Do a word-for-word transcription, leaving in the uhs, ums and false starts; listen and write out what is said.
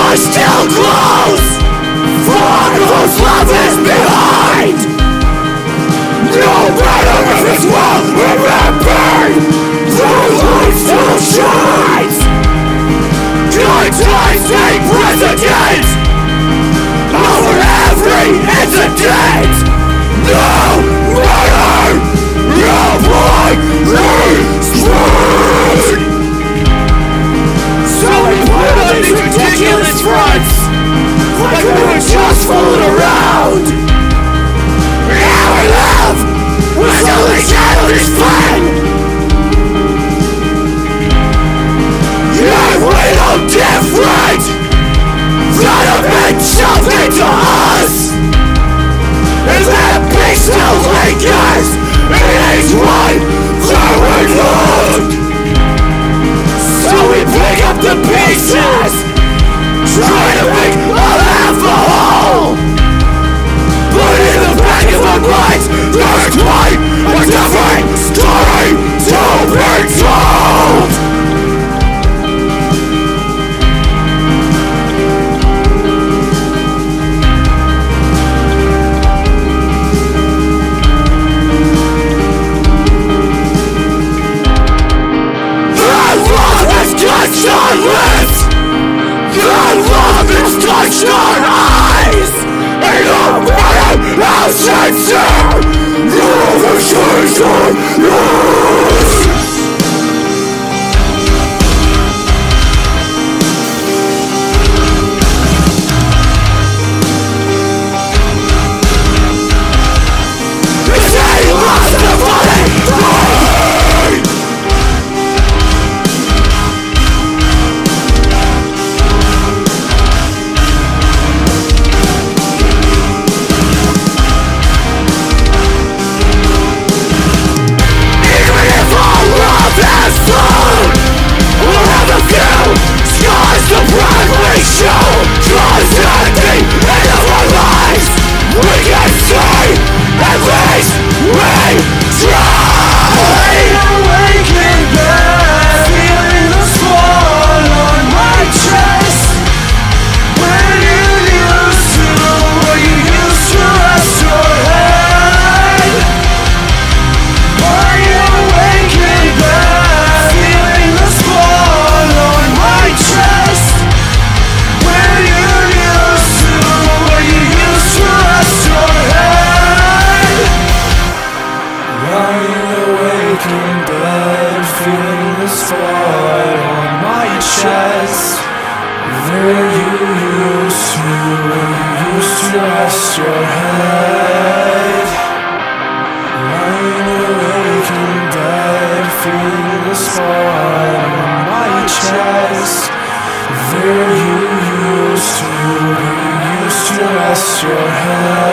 are still close, for whose love is behind. No matter if it's well remembered, the light still shines. Good times take precedence over every incident. No murder, no blood, spoon. So we put on these ridiculous fronts, like we were just fooling around. Now we live with only childish fun. Yeah, we know different that have been shoved into us. And that beast still lingers in each one that we loved. So we pick up the pieces, try to make a half a whole. But in the back of our minds, there's quite a different story to be told. Touched our lips, the love has touched our eyes, and no matter how sincere, the change our lives. It's a lost the body. Scars to proudly show, draws empty into our lives. We can see, at least we try. Awake in bed, feeling the sword on my chest. When you used to, when you used to rest your head. Are you awake in bed, feeling the sword on my chest? When you used to, when you used to rest your head. Lying awake in bed, feeling the sword on my chest. Where you used to, when you used to rest your head. Lying awake in bed, feeling the spot on my chest. There you used to, you used to rest your head.